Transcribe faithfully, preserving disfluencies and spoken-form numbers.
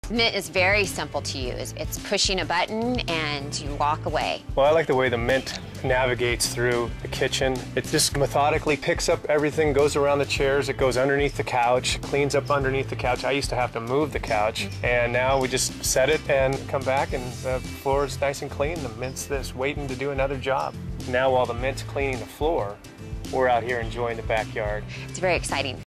Mint is very simple to use. It's pushing a button and you walk away. Well, I like the way the Mint navigates through the kitchen. It just methodically picks up everything, goes around the chairs, it goes underneath the couch, cleans up underneath the couch. I used to have to move the couch, and now we just set it and come back and the floor is nice and clean. The Mint's this waiting to do another job. Now while the Mint's cleaning the floor, we're out here enjoying the backyard. It's very exciting.